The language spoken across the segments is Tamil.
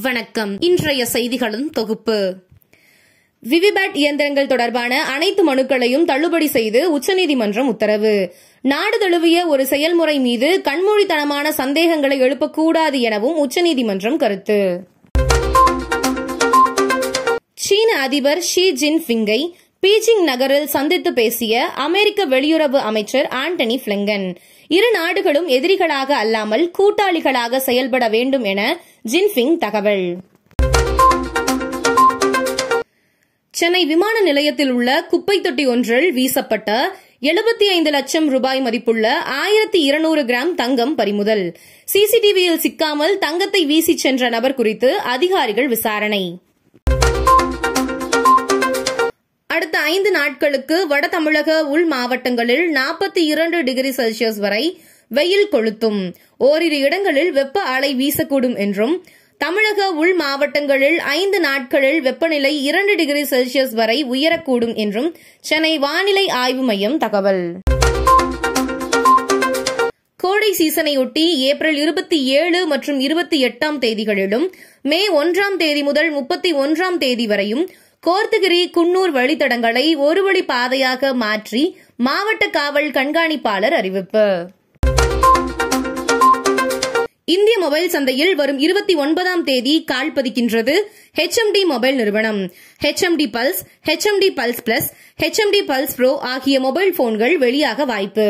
வணக்கம். இன்றைய செய்திகளின் தொகுப்பு. விவிபேட் இயந்திரங்கள் தொடர்பான அனைத்து மனுக்களையும் தள்ளுபடி செய்து உச்சநீதிமன்றம் உத்தரவு. நாடு தழுவிய ஒரு செயல்முறை மீது கண்மூடித்தனமான சந்தேகங்களை எழுப்பக்கூடாது எனவும் உச்சநீதிமன்றம் கருத்து. சீன அதிபர் ஷி ஜின்பிங்கை பீஜிங் நகரில் சந்தித்து பேசிய அமெரிக்க வெளியுறவு அமைச்சர் ஆண்டனி பிளிங்கன், இரு நாடுகளும் எதிரிகளாக அல்லாமல் கூட்டாளிகளாக செயல்பட வேண்டும் என ஜின்பிங் தகவல். சென்னை விமான நிலையத்தில் உள்ள குப்பை தொட்டி ஒன்றில் வீசப்பட்ட 75 லட்சம் ரூபாய் மதிப்புள்ள 1200 கிராம் தங்கம் பறிமுதல். சிசிடிவியில் சிக்காமல் தங்கத்தை வீசிச் சென்ற நபர் குறித்து அதிகாரிகள் விசாரணை. அடுத்த 5 நாட்களுக்கு வட தமிழக உள் மாவட்டங்களில் 42 டிகிரி செல்சியஸ் வரை வெயில் கொளுத்தும். ஓரிரு இடங்களில் வெப்ப அலை வீசக்கூடும் என்றும், தமிழக உள் மாவட்டங்களில் 5 நாட்களில் வெப்பநிலை 2 டிகிரி செல்சியஸ் வரை உயரக்கூடும் என்றும் சென்னை வானிலை ஆய்வு மையம் தகவல். கோடை சீசனையொட்டி ஏப்ரல் 27 மற்றும் 28 தேதிகளிலும் மே 1 தேதி முதல் 31 தேதி வரையும் கோர்த்துகிரி குன்னூர் வழித்தடங்களை ஒரு வழி பாதையாக மாற்றி மாவட்ட காவல் கண்காணிப்பாளர் அறிவிப்பு. இந்திய மொபைல் சந்தையில் வரும் 29 தேதி கால் பதிக்கின்றது HMD மொபைல் நிறுவனம். HMD Pulse, HMD Pulse plus, HMD Pulse pro ஆகிய மொபைல் போன்கள் வெளியாக வாய்ப்பு.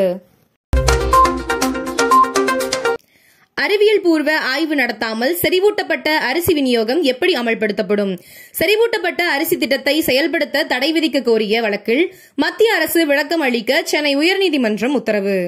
அறிவியல் பூர்வ ஆய்வு நடத்தாமல் செறிவூட்டப்பட்ட அரிசி விநியோகம் எப்படி அமல்படுத்தப்படும்? செறிவூட்டப்பட்ட அரிசி திட்டத்தை செயல்படுத்த தடை விதிக்க கோரிய வழக்கில் மத்திய அரசு விளக்கம் அளிக்க சென்னை உயர்நீதிமன்றம் உத்தரவு.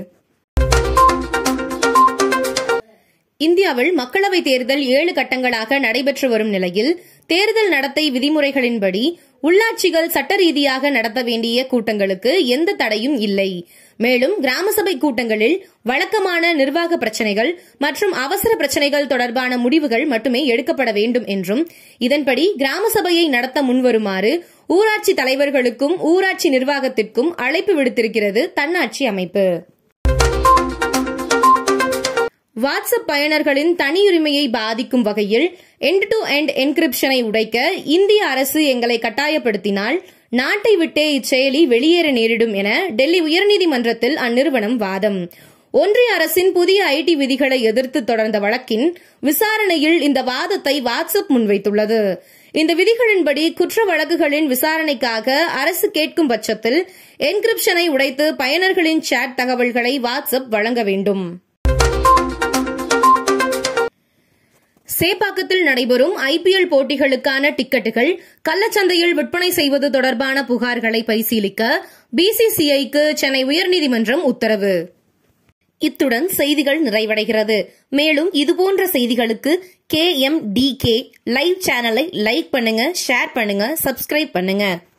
இந்தியாவில் மக்களவைத் தேர்தல் 7 கட்டங்களாக நடைபெற்று வரும் நிலையில் தேர்தல் நடத்தை விதிமுறைகளின்படி உள்ளாட்சிகள் சட்ட ரீதியாக நடத்த வேண்டிய கூட்டங்களுக்கு எந்த தடையும் இல்லை. மேலும் கிராம சபை கூட்டங்களில் வழக்கமான நிர்வாக பிரச்சினைகள் மற்றும் அவசர பிரச்சினைகள் தொடர்பான முடிவுகள் மட்டுமே எடுக்கப்பட வேண்டும் என்றும், இதன்படி கிராம சபையை நடத்த முன்வருமாறு ஊராட்சி தலைவர்களுக்கும் ஊராட்சி நிர்வாகத்திற்கும் அழைப்பு விடுத்திருக்கிறது தன்னாட்சி அமைப்பு. வாட்ஸ்அப் பயனர்களின் தனியுரிமையை பாதிக்கும் வகையில் எண்ட் டு எண்ட் என்கிரிப்ஷனை உடைக்க இந்திய அரசு எங்களை கட்டாயப்படுத்தினால் நாட்டை விட்டே இச்செயலி வெளியேற நேரிடும் என டெல்லி உயர்நீதிமன்றத்தில் அந்நிறுவனம் வாதம். ஒன்றிய அரசின் புதிய IT விதிகளை எதிர்த்து தொடர்ந்த வழக்கின் விசாரணையில் இந்த வாதத்தை வாட்ஸ்அப் முன்வைத்துள்ளது. இந்த விதிகளின்படி குற்ற வழக்குகளின் விசாரணைக்காக அரசு கேட்கும் பட்சத்தில் என்கிரிப்ஷனை உடைத்து பயனர்களின் சாட் தகவல்களை வாட்ஸ்அப் வழங்க வேண்டும். சேப்பாக்கத்தில் நடைபெறும் IPL போட்டிகளுக்கான டிக்கெட்டுகள் கள்ளச்சந்தையில் விற்பனை செய்வது தொடர்பான புகார்களை பரிசீலிக்க BCCIக்கு சென்னை உயர்நீதிமன்றம் உத்தரவு. இத்துடன் செய்திகள் நிறைவடைகிறது. மேலும் இதுபோன்ற செய்திகளுக்கு KMDK லைவ் சேனலை லைக் பண்ணுங்க, ஷேர் பண்ணுங்க, சப்ஸ்கிரைப் பண்ணுங்க.